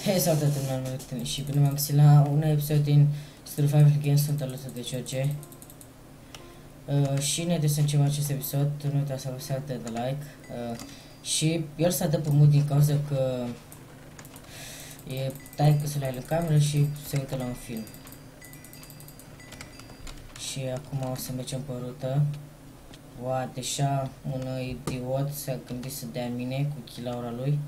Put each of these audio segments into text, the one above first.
Hei, salutare tuturor și bine m-am găsit la un episod din Survival Games, sunt alături de George. Și înainte să începem acest episod, nu uitați să apăsați de like. Și el s-a dat pe mut din cauza că e taică-sul în cameră și se uită la un film. Și acum o să mergem pe rută. Oa, deja un idiot s-a gândit să dea mine cu chilaura lui.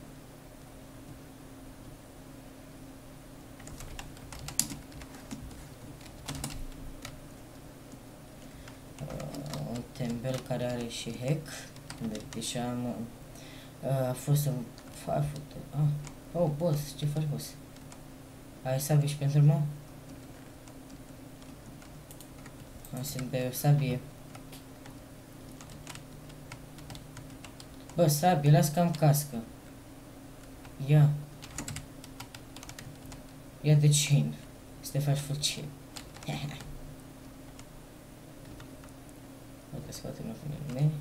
Un tembel care are și hack. Deja am... a fost un... Oh, boss, ce faci, boss? Ai sabie și pentru mă? Am să-mi dai o sabie. Bă, sabie, las că am cască. Ia. Ia de chain. Să te faci full chain. Uite, scoate-mă cu mine.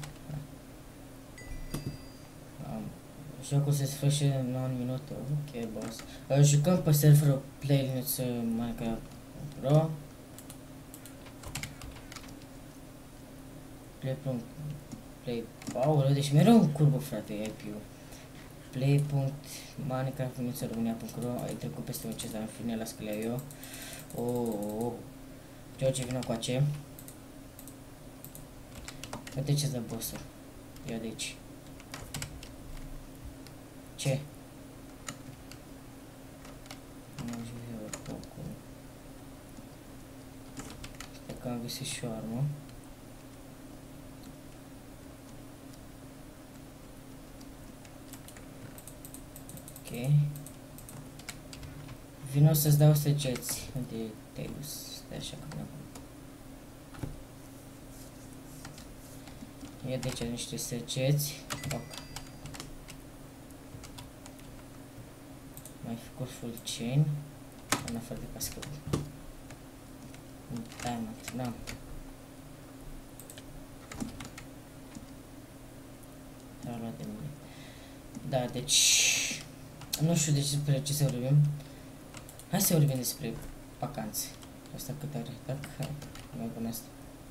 Jocul se sfârșește în 9 minute. Ok, boss. Jucăm pe serverul Playlinux Minecraft Pro. Play. Aoleu, deci mereu în curbă, frate, IP-ul. Play.minecraft.românia.ro. Ai trecut peste un cez, dar în fine, las că le iau eu. George, vină cu ace. Uite ce-ți dă boss-ul. Ia de aici. Ce? Nu știu eu oricum. Stai că am găsit și o armă. Ok. Vino să-ți dau săgeți. Unde te-ai dus? Stai așa că nu. Ia de aici niște săgeți. Ok. Mai făcut full chain. În afară de cască. Diamond, da. L-a luat de mine. Da, deci... Nu știu despre ce să vorbim. Hai să vorbim despre vacanțe. Asta cât are? Dacă hai, mai bun asta.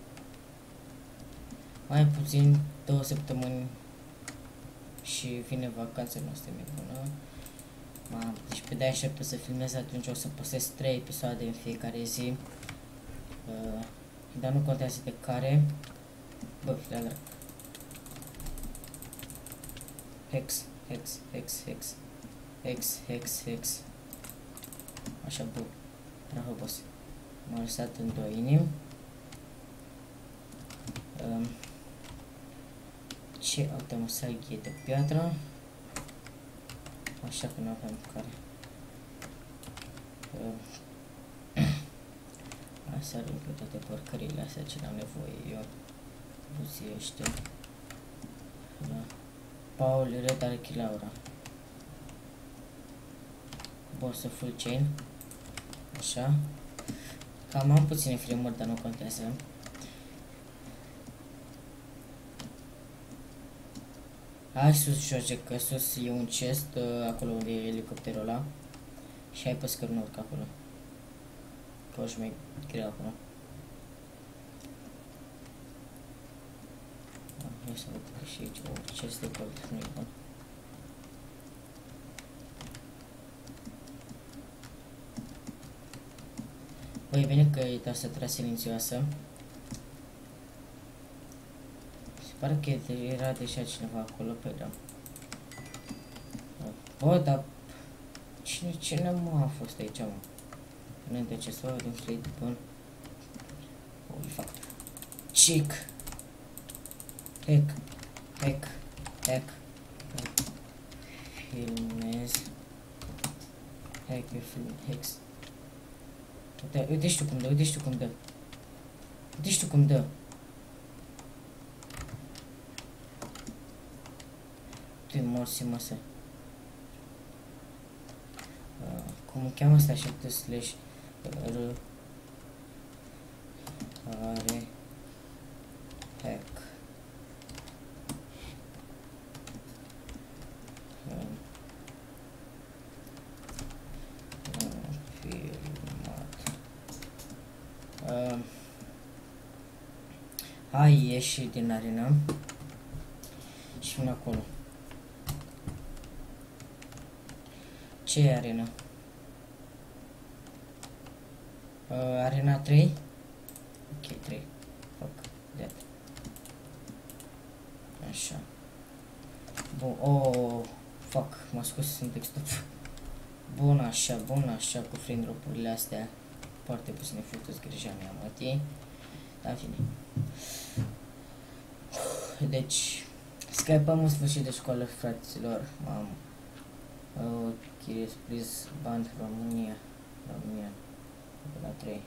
Mai puțin 2 săptămâni și vine vacanța noastră mai bună. Deci pe de aștept să filmez, atunci o să postez 3 episoade în fiecare zi. Dar nu contează de care. Bă, filea drac. Hex. Așa, bun. Bravo, boss. M-a lăsat în 2 inimi. Ce avem? O saghie de piatră. Așa că nu avem care. Hai să arunc pe toate porcările astea ce n-am nevoie eu. Buziește. Da. Paul Red are chilaura. Boss full chain. Așa. Cam am puține frame-uri, dar nu contează. Hai sus, George, că sus e un chest, acolo unde e elicopterul ăla. Și hai pe scări, nu urc acolo. Că o și mai greu acolo. Ia să văd că și aici o chest de gold, nu e bun. Băi, bine că e tastatura silențioasă. Se pare că era deja cineva acolo, pe da. Bă, dar... Cine mă a fost aici, mă? Înainte ce să văd un slide bun. Holy fuck. Chic. Hack. Filmez. Hex. Uite știu cum dă. Tu-i morsi, măsă. Cum îmi cheamă asta așa, slash r are hack. Hai, ieși din arena. Și vin acolo. Ce e arena? Arena 3? Ok, 3. Fuck, that. Așa. Bun, oh, fuck, m-a scos în textul. Bun așa, cu friend drop-urile astea. Foarte puține fructuri, grija mea, mătii. Dar în fine. Deci, scapăm în sfârșit de școală, fraților. Mam. Chirius, please, band România. De la 3.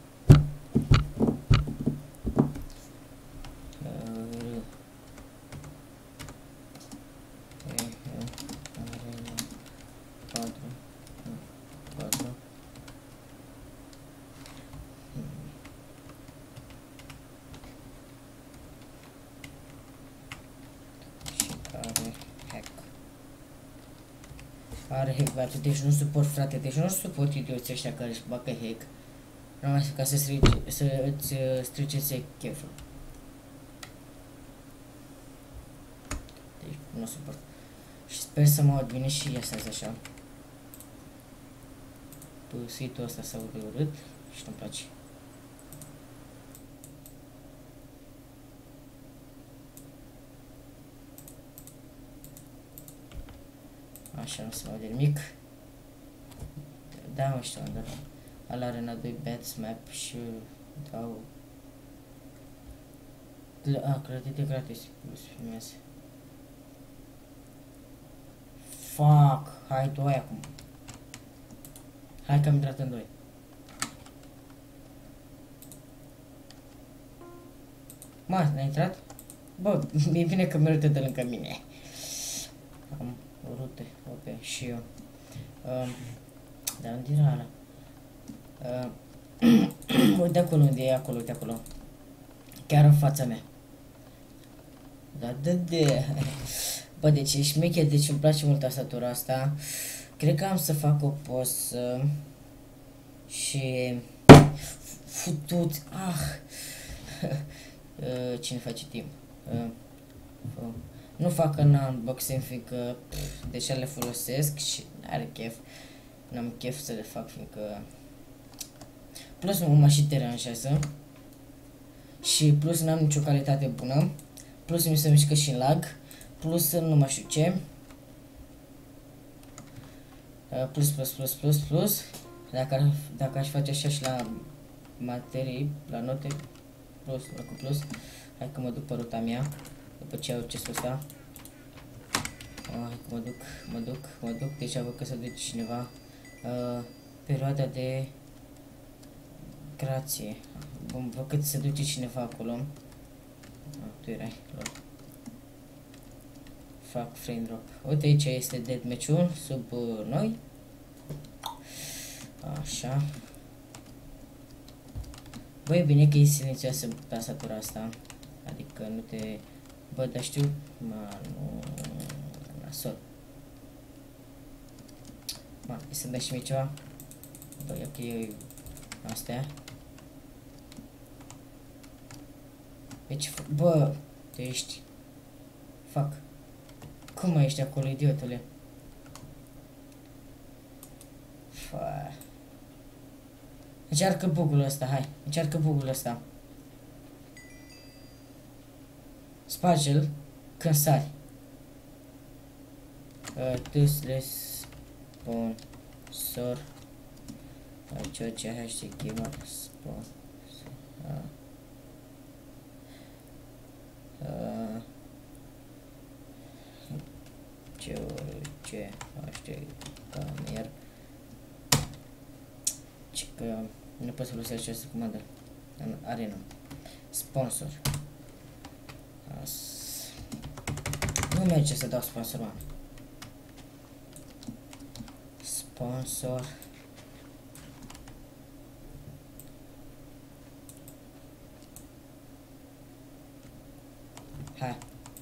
Are hack băiatul, deci nu suport, frate, deci nu suport idioții ăștia care își bagă hack numai ca să îți strice cheful. Deci nu suport. Și sper să mă aud bine și iasă așa. Păsuitul ăsta s-aude urât și nu-mi place. Așa, nu se mai aude nimic. Da, mă știu, dar ala Arena 2 Bats Map și dau... Credite gratis, plus filmeze. Fuck, hai tu ai acum. Hai că am intrat în 2. Mă, n-ai intrat? Bă, e bine că merită de lângă mine. Am rute, ok, și eu. Dar unde era ala? Uite acolo, unde e acolo, uite acolo. Chiar în fața mea. Da. Bă, deci e șmecher, deci îmi place mult tastatura asta. Cred că am să fac o poză. Și... Futut, cine face timp? Nu fac în unboxing, fiindcă deja le folosesc și are chef. N-am chef să le fac, fiindcă... Plus mă și deranjează. Și plus n-am nicio calitate bună. Plus mi se mișcă și în lag. Plus nu mai știu ce. Plus. Dacă aș face așa și la materii, la note, plus. Hai că mă duc pe ruta mea. După ce au chestul ăsta. Mă duc. Deja văd că se duce cineva. Perioada de grație. Bun, văd că se duce cineva acolo. Tu erai, lor. Fac frame drop. Uite, aici este deathmatch-ul sub noi. Așa. Băi, e bine că e silențioasă tastatura asta. Adică nu te... Bă, dar știu... nu... Nasol. Mă, e să-mi dai și mie ceva? Bă, ia că e... Astea. Deci, bă, tu ești... Fac. Cum mai ești acolo, idiotule? Fă. Încearcă bugul ăsta, hai. Încearcă bugul ăsta. Sparge-l când sari. Tâsle sponsor. George hashtag gamer sponsor. George hashtag gamer. Ce că nu pot să folosesc această comandă în arena. Sponsor. Nu merge să dau sponsor, mă. Sponsor. Hai.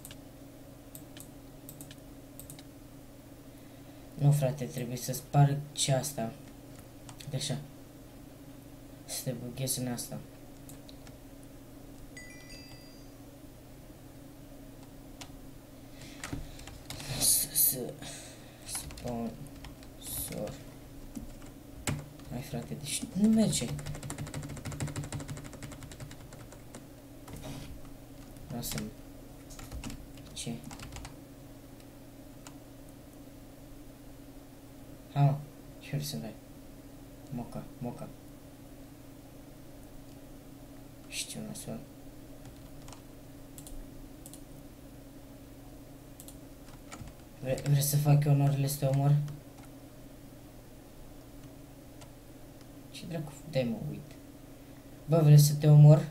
Nu, frate, trebuie să sparg și asta. De așa. Să te bughez în asta. Sponsor. Hai frate, deci nu merge. Lasă-mă. Ce? Ha, ce vrei să-mi dai? Moca. Știu nasol. Vrei să fac eu onorile să te omor? Ce dracu, dai-mă, uit. Bă, vrei să te omor?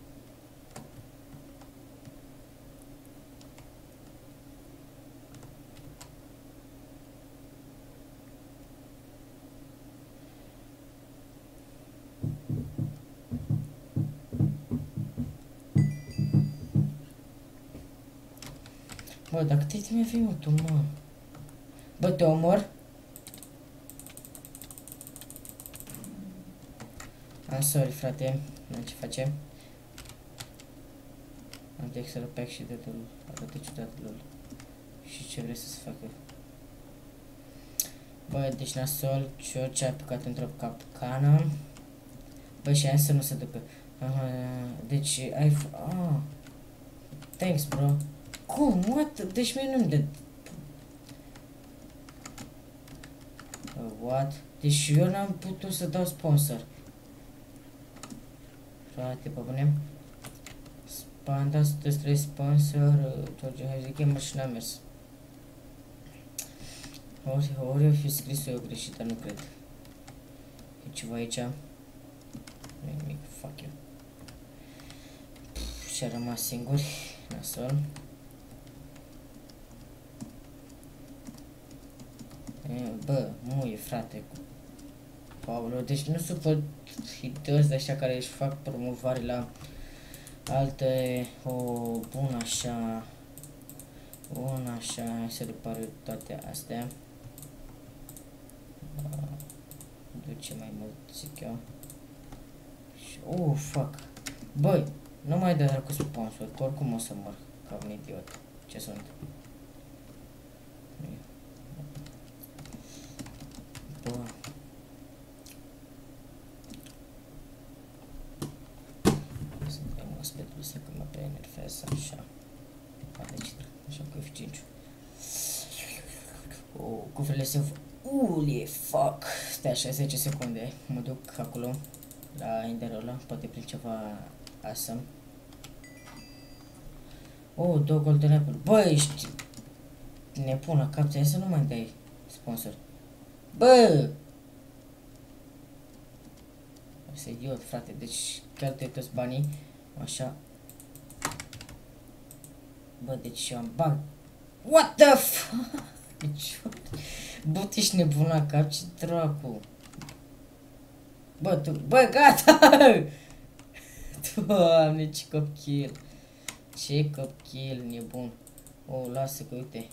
Bă, dacă te mai fi mă, tu, mă. Bă, te omor? Sorry, frate. Nu ce facem? Am de Excel pack și de lul. Arată ciudat lul. Și ce vrei să facă? Bă, deci nasol, ce a apucat într-o capcană. Bă, și aia să nu se ducă. Deci ai... Thanks, bro. Cum? What? Deci mie nu-mi dă... What? Deci eu n-am putut să dau sponsor. Frate, pe bune. Panda, 103 sponsor, George Harry Gamer și n-a mers. Ori o fi scris eu greșit, dar nu cred. E ceva aici. Nu e nimic, fuck you. Și-a rămas singuri, nasol. Bă, muie, frate. Paulo, deci nu supăr hități de așa care își fac promovare la alte, bun așa, se repare toate astea. Duce mai mult, zic eu. Și, fuck. Băi, nu mai dă cu sponsor, că oricum o să mor ca un idiot. Ce sunt? Bă. Suntem oaspetul să că mă prenervează așa. Deci, așa cu F5. Cufrele se... Uli, fuck. Stai așa 10 secunde. Mă duc acolo la inderul ăla, poate prin ceva awesome. Două golden apple. Bă, ești nebun la cap, ți-ai să nu mai dai sponsor. Bă! Asta e idiot, frate, deci cheltuie toți banii, așa. Bă, deci eu am bani. What the fuck? Bă, tu ești nebun la cap, ce dracu? Bă, tu, bă, gata! Doamne, ce copil! Ce copil nebun! Lasă că uite.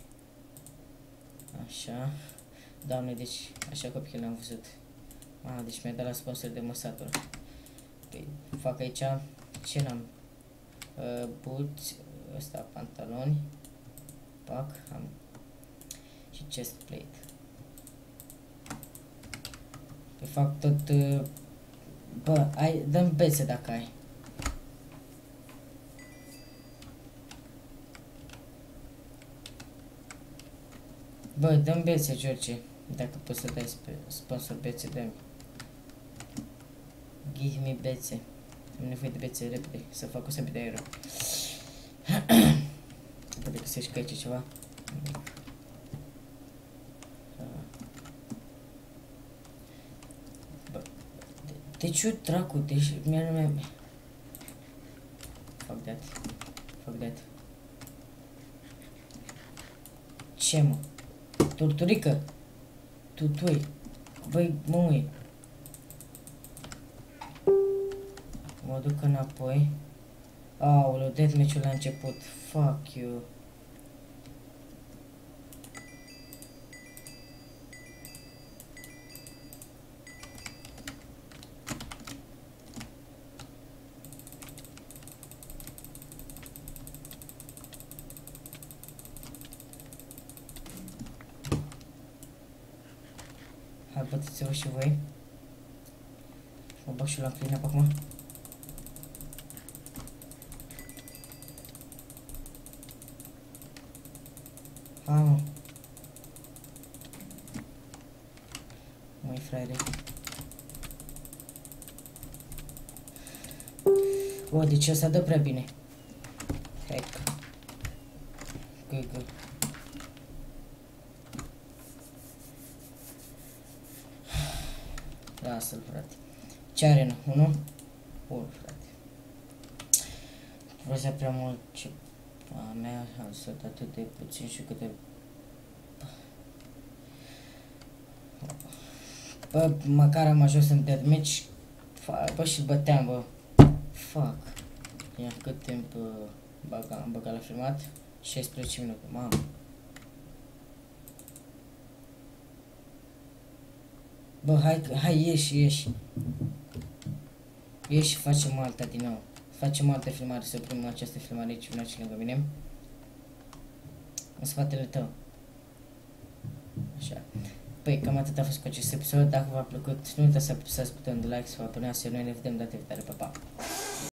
Așa. Doamne, deci, așa copil am văzut. Deci mi-a dat la sponsor de măsatură. Păi, fac aici, ce n-am? Buți, ăsta, pantaloni. Pac, am. Și chest plate. Păi fac tot, bă, dă-mi bețe dacă ai. Bă, dă-mi bețe, George. Dacă poți să dai sponsor bețe, dă-mi. Give me bețe. Am nevoie de bețe repede, să fac 100 de euro. Poate găsești că aici ceva. Bă, deci eu dracu, deci mi-a... Fuck that. Ce, mă? Turturică! Tutui! Băi, măi! Mă duc înapoi. Aoleu, deathmatch-ul la început. Fuck you. Hai, băteți-vă și voi. Mă bag și la clean-up acum. Hai, mă. Măi, fraiere. O, deci ăsta dă prea bine. Hai că. Gă. Lasă-l, frate. Ce arenă? 1? 1, frate. Vreo prea mult ce... A mea a lăsat atât de puțin și câte... Bă, măcar am ajuns în deathmatch. Bă, și băteam, bă. Fuck. Ia cât timp am băgat la filmat? 16 minute, mamă. Bă, hai ieși. Ieși și facem alta din nou. Facem altă filmare, să oprim această filmare aici, vin aici lângă mine. În spatele tău. Așa. Păi, cam atât a fost cu acest episod. Dacă v-a plăcut, nu uitați să apăsați butonul de like, să vă abonați, noi ne vedem data viitoare. Pa, pa!